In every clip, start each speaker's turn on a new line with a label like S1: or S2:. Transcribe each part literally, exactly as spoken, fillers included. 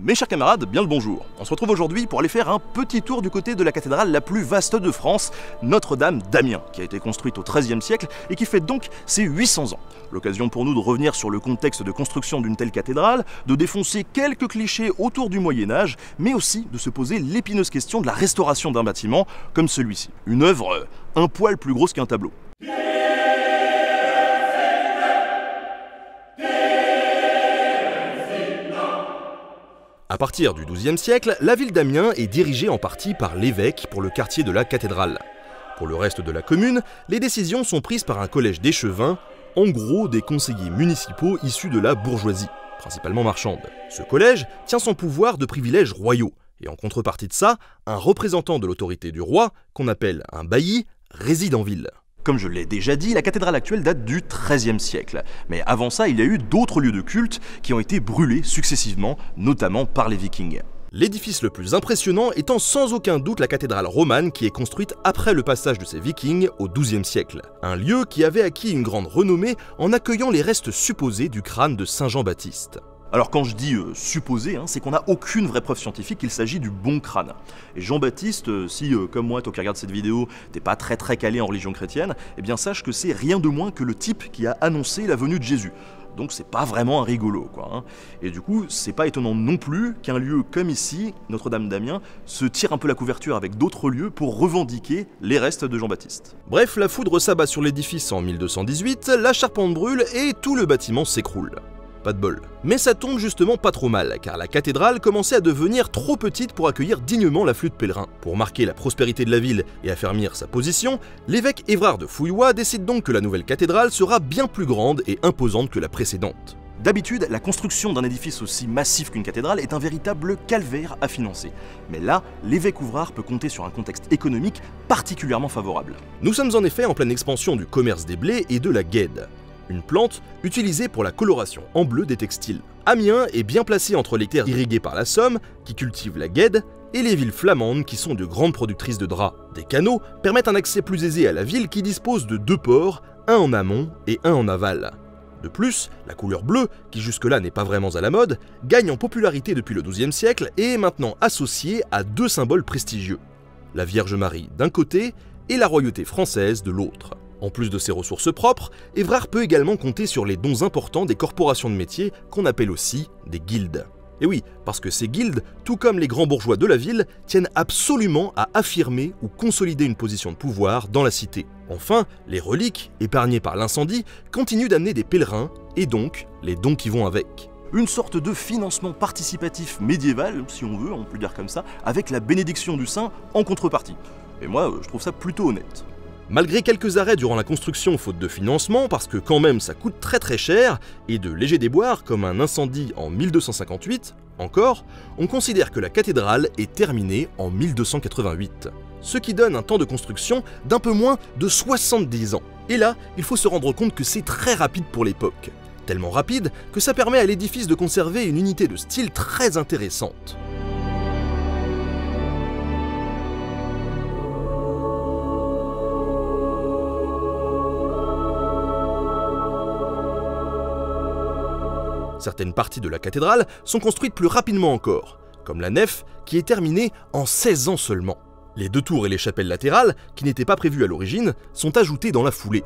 S1: Mes chers camarades, bien le bonjour. On se retrouve aujourd'hui pour aller faire un petit tour du côté de la cathédrale la plus vaste de France, Notre-Dame d'Amiens, qui a été construite au treizième siècle et qui fête donc ses huit cents ans. L'occasion pour nous de revenir sur le contexte de construction d'une telle cathédrale, de défoncer quelques clichés autour du Moyen-Âge, mais aussi de se poser l'épineuse question de la restauration d'un bâtiment comme celui-ci. Une œuvre euh, un poil plus grosse qu'un tableau. À partir du douzième siècle, la ville d'Amiens est dirigée en partie par l'évêque pour le quartier de la cathédrale. Pour le reste de la commune, les décisions sont prises par un collège d'échevins, en gros des conseillers municipaux issus de la bourgeoisie, principalement marchande. Ce collège tient son pouvoir de privilèges royaux, et en contrepartie de ça, un représentant de l'autorité du roi, qu'on appelle un bailli, réside en ville. Comme je l'ai déjà dit, la cathédrale actuelle date du treizième siècle. Mais avant ça, il y a eu d'autres lieux de culte qui ont été brûlés successivement, notamment par les Vikings. L'édifice le plus impressionnant étant sans aucun doute la cathédrale romane qui est construite après le passage de ces Vikings au douzième siècle. Un lieu qui avait acquis une grande renommée en accueillant les restes supposés du crâne de Saint Jean-Baptiste. Alors quand je dis euh, supposé, hein, c'est qu'on n'a aucune vraie preuve scientifique qu'il s'agit du bon crâne. Et Jean-Baptiste, euh, si euh, comme moi, toi qui regardes cette vidéo, t'es pas très très calé en religion chrétienne, eh bien sache que c'est rien de moins que le type qui a annoncé la venue de Jésus. Donc c'est pas vraiment un rigolo, quoi. Hein. Et du coup, c'est pas étonnant non plus qu'un lieu comme ici, Notre-Dame d'Amiens, se tire un peu la couverture avec d'autres lieux pour revendiquer les restes de Jean-Baptiste. Bref, la foudre s'abat sur l'édifice en mille deux cent dix-huit, la charpente brûle et tout le bâtiment s'écroule. Pas de bol. Mais ça tombe justement pas trop mal, car la cathédrale commençait à devenir trop petite pour accueillir dignement l'afflux de pèlerins. Pour marquer la prospérité de la ville et affermir sa position, l'évêque Évrard de Fouillois décide donc que la nouvelle cathédrale sera bien plus grande et imposante que la précédente. D'habitude, la construction d'un édifice aussi massif qu'une cathédrale est un véritable calvaire à financer. Mais là, l'évêque Ouvrard peut compter sur un contexte économique particulièrement favorable. Nous sommes en effet en pleine expansion du commerce des blés et de la guède. Une plante utilisée pour la coloration en bleu des textiles. Amiens est bien placé entre les terres irriguées par la Somme, qui cultivent la guède, et les villes flamandes qui sont de grandes productrices de draps. Des canaux permettent un accès plus aisé à la ville qui dispose de deux ports, un en amont et un en aval. De plus, la couleur bleue, qui jusque-là n'est pas vraiment à la mode, gagne en popularité depuis le douzième siècle et est maintenant associée à deux symboles prestigieux. La Vierge Marie d'un côté et la royauté française de l'autre. En plus de ses ressources propres, Évrard peut également compter sur les dons importants des corporations de métiers qu'on appelle aussi des guildes. Et oui, parce que ces guildes, tout comme les grands bourgeois de la ville, tiennent absolument à affirmer ou consolider une position de pouvoir dans la cité. Enfin, les reliques, épargnées par l'incendie, continuent d'amener des pèlerins, et donc les dons qui vont avec. Une sorte de financement participatif médiéval, si on veut, on peut le dire comme ça, avec la bénédiction du saint en contrepartie. Et moi, je trouve ça plutôt honnête. Malgré quelques arrêts durant la construction faute de financement, parce que quand même ça coûte très très cher, et de légers déboires comme un incendie en mille deux cent cinquante-huit, encore, on considère que la cathédrale est terminée en mille deux cent quatre-vingt-huit. Ce qui donne un temps de construction d'un peu moins de soixante-dix ans. Et là, il faut se rendre compte que c'est très rapide pour l'époque. Tellement rapide que ça permet à l'édifice de conserver une unité de style très intéressante. Certaines parties de la cathédrale sont construites plus rapidement encore, comme la nef qui est terminée en seize ans seulement. Les deux tours et les chapelles latérales, qui n'étaient pas prévues à l'origine, sont ajoutées dans la foulée.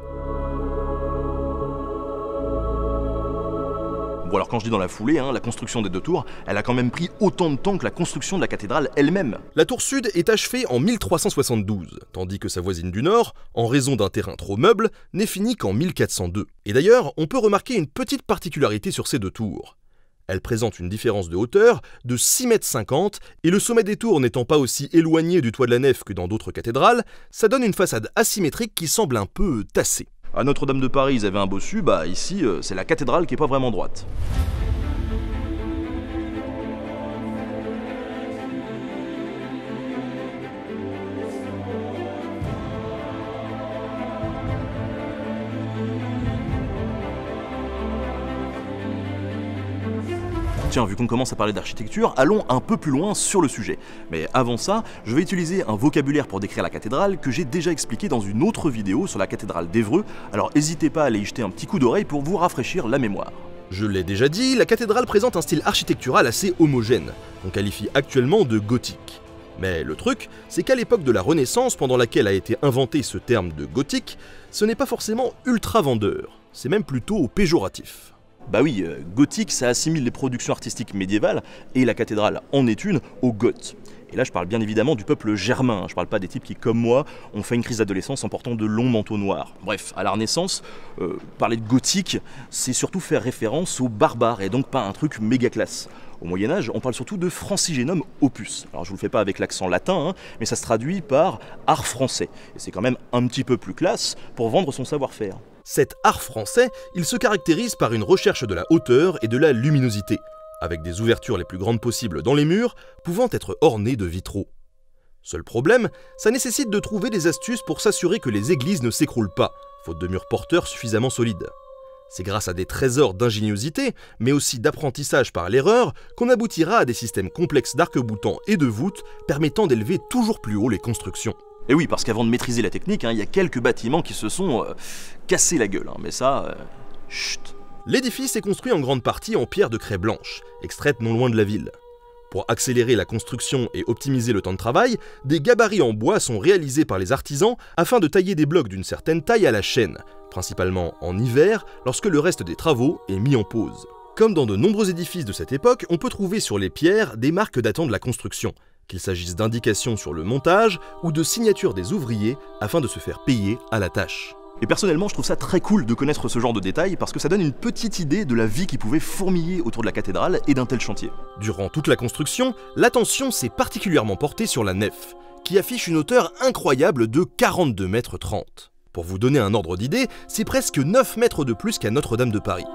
S1: Bon alors quand je dis dans la foulée, hein, la construction des deux tours, elle a quand même pris autant de temps que la construction de la cathédrale elle-même. La tour sud est achevée en mille trois cent soixante-douze, tandis que sa voisine du nord, en raison d'un terrain trop meuble, n'est finie qu'en mille quatre cent deux. Et d'ailleurs, on peut remarquer une petite particularité sur ces deux tours. Elles présentent une différence de hauteur de six mètres cinquante, et le sommet des tours n'étant pas aussi éloigné du toit de la nef que dans d'autres cathédrales, ça donne une façade asymétrique qui semble un peu tassée. À Notre-Dame de Paris, ils avaient un bossu, bah ici, euh, c'est la cathédrale qui est pas vraiment droite. Tiens, vu qu'on commence à parler d'architecture, allons un peu plus loin sur le sujet. Mais avant ça, je vais utiliser un vocabulaire pour décrire la cathédrale que j'ai déjà expliqué dans une autre vidéo sur la cathédrale d'Évreux, alors n'hésitez pas à aller y jeter un petit coup d'oreille pour vous rafraîchir la mémoire. Je l'ai déjà dit, la cathédrale présente un style architectural assez homogène, qu'on qualifie actuellement de gothique. Mais le truc, c'est qu'à l'époque de la Renaissance, pendant laquelle a été inventé ce terme de gothique, ce n'est pas forcément ultra vendeur, c'est même plutôt péjoratif.
S2: Bah oui, euh, gothique, ça assimile les productions artistiques médiévales, et la cathédrale en est une, aux Goths. Et là, je parle bien évidemment du peuple germain, je parle pas des types qui, comme moi, ont fait une crise d'adolescence en portant de longs manteaux noirs. Bref, à la Renaissance, euh, parler de gothique, c'est surtout faire référence aux barbares, et donc pas un truc méga classe. Au Moyen-Âge, on parle surtout de francigenum opus. Alors je vous le fais pas avec l'accent latin, hein, mais ça se traduit par art français. Et c'est quand même un petit peu plus classe pour vendre son savoir-faire.
S1: Cet art français, il se caractérise par une recherche de la hauteur et de la luminosité, avec des ouvertures les plus grandes possibles dans les murs, pouvant être ornées de vitraux. Seul problème, ça nécessite de trouver des astuces pour s'assurer que les églises ne s'écroulent pas, faute de murs porteurs suffisamment solides. C'est grâce à des trésors d'ingéniosité, mais aussi d'apprentissage par l'erreur, qu'on aboutira à des systèmes complexes d'arc-boutants et de voûtes permettant d'élever toujours plus haut les constructions.
S2: Et oui, parce qu'avant de maîtriser la technique, il hein, y a quelques bâtiments qui se sont euh, cassés la gueule, hein, mais ça, euh, chut.
S1: L'édifice est construit en grande partie en pierre de craie blanche, extraite non loin de la ville. Pour accélérer la construction et optimiser le temps de travail, des gabarits en bois sont réalisés par les artisans afin de tailler des blocs d'une certaine taille à la chaîne, principalement en hiver, lorsque le reste des travaux est mis en pause. Comme dans de nombreux édifices de cette époque, on peut trouver sur les pierres des marques datant de la construction, qu'il s'agisse d'indications sur le montage ou de signatures des ouvriers afin de se faire payer à la tâche.
S2: Et personnellement, je trouve ça très cool de connaître ce genre de détails parce que ça donne une petite idée de la vie qui pouvait fourmiller autour de la cathédrale et d'un tel chantier.
S1: Durant toute la construction, l'attention s'est particulièrement portée sur la nef, qui affiche une hauteur incroyable de quarante-deux mètres trente. Pour vous donner un ordre d'idée, c'est presque neuf mètres de plus qu'à Notre-Dame de Paris.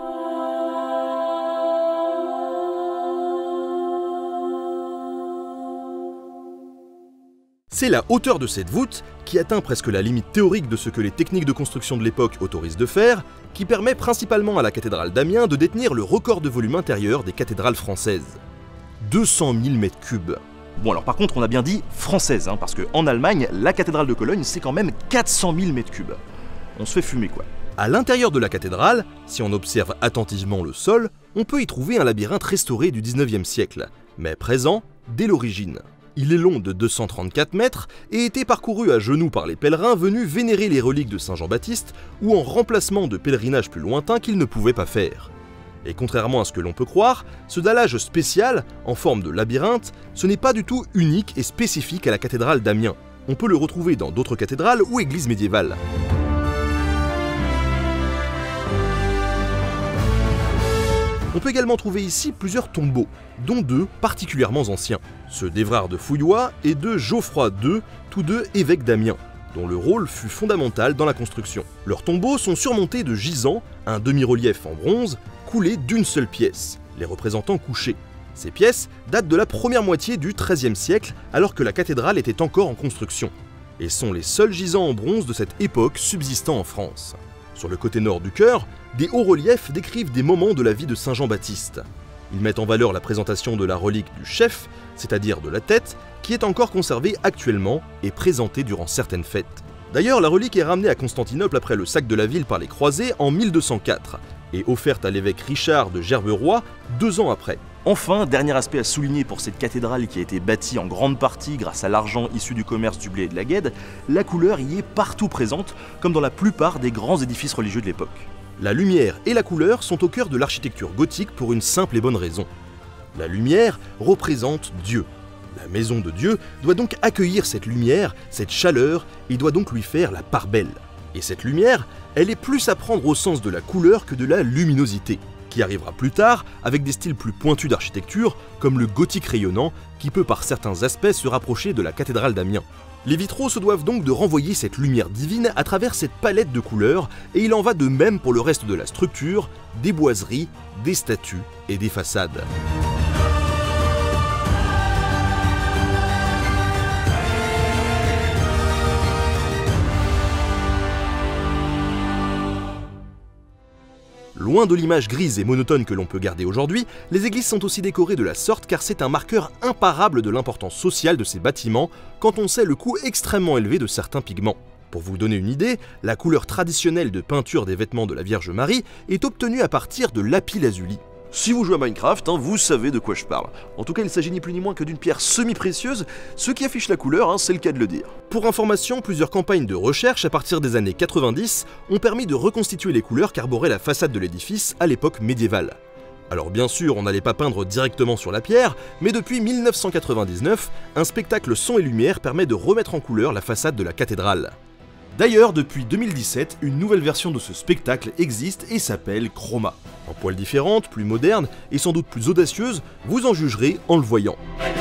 S1: C'est la hauteur de cette voûte, qui atteint presque la limite théorique de ce que les techniques de construction de l'époque autorisent de faire, qui permet principalement à la cathédrale d'Amiens de détenir le record de volume intérieur des cathédrales françaises. deux cent mille mètres cubes.
S2: Bon alors par contre on a bien dit française, hein, parce qu'en Allemagne, la cathédrale de Cologne c'est quand même quatre cent mille mètres cubes. On se fait fumer quoi.
S1: À l'intérieur de la cathédrale, si on observe attentivement le sol, on peut y trouver un labyrinthe restauré du dix-neuvième siècle, mais présent dès l'origine. Il est long de deux cent trente-quatre mètres et était parcouru à genoux par les pèlerins venus vénérer les reliques de Saint Jean-Baptiste ou en remplacement de pèlerinages plus lointains qu'ils ne pouvaient pas faire. Et contrairement à ce que l'on peut croire, ce dallage spécial, en forme de labyrinthe, ce n'est pas du tout unique et spécifique à la cathédrale d'Amiens. On peut le retrouver dans d'autres cathédrales ou églises médiévales. On peut également trouver ici plusieurs tombeaux, dont deux particulièrement anciens, ceux d'Évrard de Fouillois et de Geoffroy deux, tous deux évêques d'Amiens, dont le rôle fut fondamental dans la construction. Leurs tombeaux sont surmontés de gisants, un demi-relief en bronze, coulés d'une seule pièce, les représentant couchés. Ces pièces datent de la première moitié du treizième siècle, alors que la cathédrale était encore en construction, et sont les seuls gisants en bronze de cette époque subsistant en France. Sur le côté nord du chœur, des hauts-reliefs décrivent des moments de la vie de Saint Jean-Baptiste. Ils mettent en valeur la présentation de la relique du chef, c'est-à-dire de la tête, qui est encore conservée actuellement et présentée durant certaines fêtes. D'ailleurs, la relique est ramenée à Constantinople après le sac de la ville par les croisés en mille deux cent quatre et offerte à l'évêque Richard de Gerberoy deux ans après.
S2: Enfin, dernier aspect à souligner pour cette cathédrale qui a été bâtie en grande partie grâce à l'argent issu du commerce du blé et de la Guède, la couleur y est partout présente, comme dans la plupart des grands édifices religieux de l'époque.
S1: La lumière et la couleur sont au cœur de l'architecture gothique pour une simple et bonne raison. La lumière représente Dieu. La maison de Dieu doit donc accueillir cette lumière, cette chaleur, et doit donc lui faire la part belle. Et cette lumière, elle est plus à prendre au sens de la couleur que de la luminosité, qui arrivera plus tard avec des styles plus pointus d'architecture, comme le gothique rayonnant, qui peut par certains aspects se rapprocher de la cathédrale d'Amiens. Les vitraux se doivent donc de renvoyer cette lumière divine à travers cette palette de couleurs, et il en va de même pour le reste de la structure, des boiseries, des statues et des façades. Loin de l'image grise et monotone que l'on peut garder aujourd'hui, les églises sont aussi décorées de la sorte car c'est un marqueur imparable de l'importance sociale de ces bâtiments quand on sait le coût extrêmement élevé de certains pigments. Pour vous donner une idée, la couleur traditionnelle de peinture des vêtements de la Vierge Marie est obtenue à partir de lapis-lazuli.
S2: Si vous jouez à Minecraft, hein, vous savez de quoi je parle. En tout cas, il s'agit ni plus ni moins que d'une pierre semi-précieuse, ce qui affiche la couleur, hein, c'est le cas de le dire.
S1: Pour information, plusieurs campagnes de recherche à partir des années quatre-vingt-dix ont permis de reconstituer les couleurs qu'arborait la façade de l'édifice à l'époque médiévale. Alors bien sûr, on n'allait pas peindre directement sur la pierre, mais depuis mille neuf cent quatre-vingt-dix-neuf, un spectacle son et lumière permet de remettre en couleur la façade de la cathédrale. D'ailleurs, depuis deux mille dix-sept, une nouvelle version de ce spectacle existe et s'appelle Chroma. Un poil différente, plus moderne et sans doute plus audacieuse, vous en jugerez en le voyant.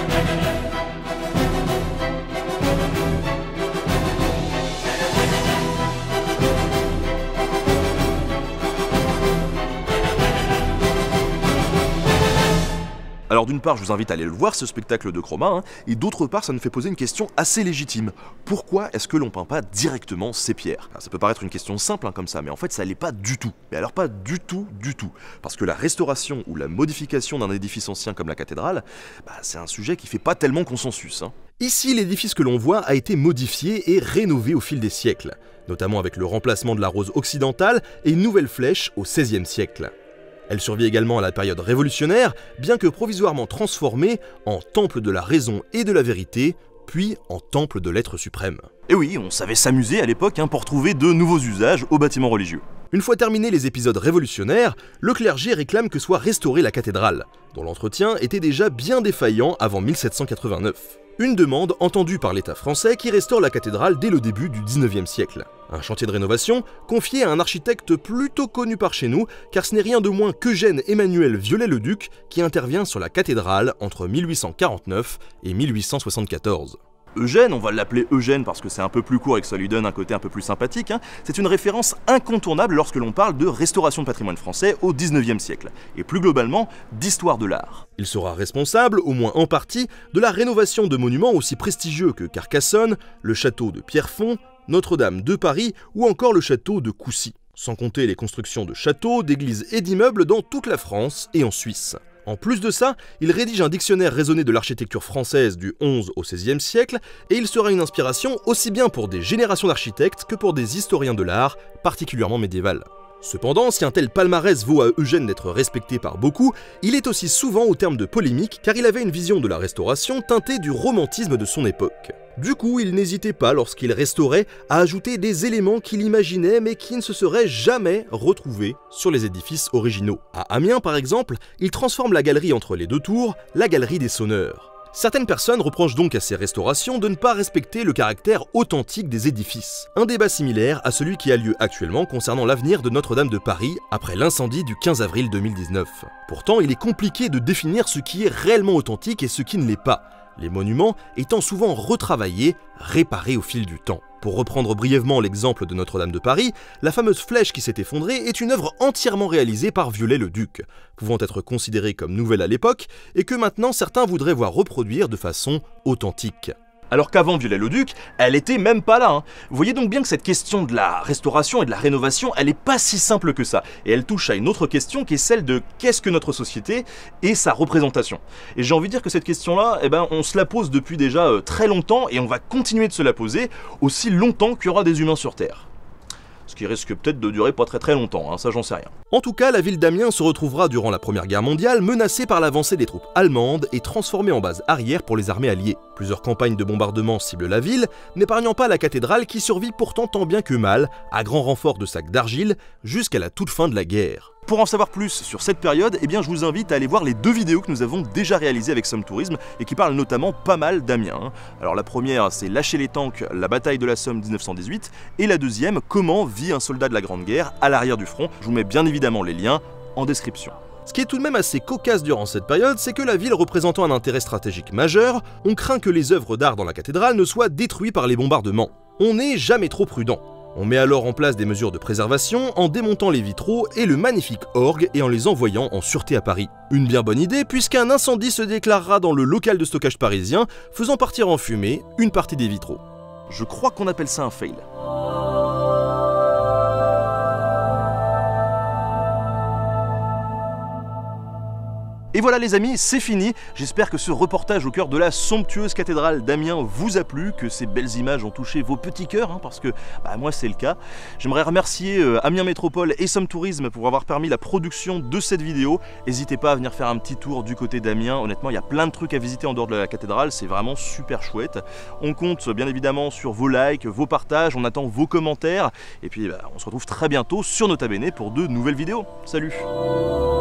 S2: Alors d'une part, je vous invite à aller le voir, ce spectacle de Chroma, hein, et d'autre part, ça nous fait poser une question assez légitime. Pourquoi est-ce que l'on peint pas directement ces pierres? Alors, ça peut paraître une question simple hein, comme ça, mais en fait ça l'est pas du tout. Mais alors pas du tout, du tout. Parce que la restauration ou la modification d'un édifice ancien comme la cathédrale, bah, c'est un sujet qui fait pas tellement consensus. Hein.
S1: Ici, l'édifice que l'on voit a été modifié et rénové au fil des siècles, notamment avec le remplacement de la rose occidentale et une nouvelle flèche au seizième siècle. Elle survit également à la période révolutionnaire, bien que provisoirement transformée en temple de la raison et de la vérité, puis en temple de l'être suprême.
S2: Et oui, on savait s'amuser à l'époque hein, pour trouver de nouveaux usages aux bâtiments religieux.
S1: Une fois terminés les épisodes révolutionnaires, le clergé réclame que soit restaurée la cathédrale, dont l'entretien était déjà bien défaillant avant mille sept cent quatre-vingt-neuf. Une demande entendue par l'État français qui restaure la cathédrale dès le début du dix-neuvième siècle. Un chantier de rénovation confié à un architecte plutôt connu par chez nous, car ce n'est rien de moins qu'Eugène Emmanuel Viollet-le-Duc qui intervient sur la cathédrale entre mille huit cent quarante-neuf et mille huit cent soixante-quatorze.
S2: Eugène, on va l'appeler Eugène parce que c'est un peu plus court et que ça lui donne un côté un peu plus sympathique, hein. C'est une référence incontournable lorsque l'on parle de restauration de patrimoine français au dix-neuvième siècle, et plus globalement, d'histoire de l'art.
S1: Il sera responsable, au moins en partie, de la rénovation de monuments aussi prestigieux que Carcassonne, le château de Pierrefonds, Notre-Dame de Paris ou encore le château de Coucy, sans compter les constructions de châteaux, d'églises et d'immeubles dans toute la France et en Suisse. En plus de ça, il rédige un dictionnaire raisonné de l'architecture française du onzième au seizième siècle, et il sera une inspiration aussi bien pour des générations d'architectes que pour des historiens de l'art, particulièrement médiéval. Cependant, si un tel palmarès vaut à Eugène d'être respecté par beaucoup, il est aussi souvent au terme de polémique car il avait une vision de la restauration teintée du romantisme de son époque. Du coup, il n'hésitait pas lorsqu'il restaurait à ajouter des éléments qu'il imaginait mais qui ne se seraient jamais retrouvés sur les édifices originaux. À Amiens par exemple, il transforme la galerie entre les deux tours, la galerie des sonneurs. Certaines personnes reprochent donc à ces restaurations de ne pas respecter le caractère authentique des édifices. Un débat similaire à celui qui a lieu actuellement concernant l'avenir de Notre-Dame de Paris après l'incendie du quinze avril deux mille dix-neuf. Pourtant, il est compliqué de définir ce qui est réellement authentique et ce qui ne l'est pas, les monuments étant souvent retravaillés, réparés au fil du temps. Pour reprendre brièvement l'exemple de Notre-Dame de Paris, la fameuse flèche qui s'est effondrée est une œuvre entièrement réalisée par Viollet-le-Duc, pouvant être considérée comme nouvelle à l'époque et que maintenant certains voudraient voir reproduire de façon authentique.
S2: Alors qu'avant Viollet-le-Duc, elle était même pas là. Hein. Vous voyez donc bien que cette question de la restauration et de la rénovation, elle est pas si simple que ça. Et elle touche à une autre question qui est celle de qu'est-ce que notre société et sa représentation. Et j'ai envie de dire que cette question-là, eh ben, on se la pose depuis déjà euh, très longtemps et on va continuer de se la poser aussi longtemps qu'il y aura des humains sur Terre. Ce qui risque peut-être de durer pas très très longtemps, hein, ça j'en sais rien.
S1: En tout cas, la ville d'Amiens se retrouvera durant la Première Guerre mondiale menacée par l'avancée des troupes allemandes et transformée en base arrière pour les armées alliées. Plusieurs campagnes de bombardement ciblent la ville, n'épargnant pas la cathédrale qui survit pourtant tant bien que mal, à grand renfort de sacs d'argile, jusqu'à la toute fin de la guerre.
S2: Pour en savoir plus sur cette période, eh bien je vous invite à aller voir les deux vidéos que nous avons déjà réalisées avec Somme Tourisme et qui parlent notamment pas mal d'Amiens. Alors la première, c'est Lâcher les tanks, la bataille de la Somme dix-neuf cent dix-huit, et la deuxième, Comment vit un soldat de la Grande Guerre à l'arrière du front. Je vous mets bien évidemment les liens en description.
S1: Ce qui est tout de même assez cocasse durant cette période, c'est que la ville représentant un intérêt stratégique majeur, on craint que les œuvres d'art dans la cathédrale ne soient détruites par les bombardements. On n'est jamais trop prudent. On met alors en place des mesures de préservation en démontant les vitraux et le magnifique orgue et en les envoyant en sûreté à Paris. Une bien bonne idée puisqu'un incendie se déclarera dans le local de stockage parisien, faisant partir en fumée une partie des vitraux.
S2: Je crois qu'on appelle ça un fail. Et voilà les amis, c'est fini. J'espère que ce reportage au cœur de la somptueuse cathédrale d'Amiens vous a plu, que ces belles images ont touché vos petits cœurs, hein, parce que bah, moi c'est le cas. J'aimerais remercier euh, Amiens Métropole et Somme Tourisme pour avoir permis la production de cette vidéo. N'hésitez pas à venir faire un petit tour du côté d'Amiens. Honnêtement, il y a plein de trucs à visiter en dehors de la cathédrale, c'est vraiment super chouette. On compte bien évidemment sur vos likes, vos partages, on attend vos commentaires. Et puis bah, on se retrouve très bientôt sur Nota Bene pour de nouvelles vidéos. Salut!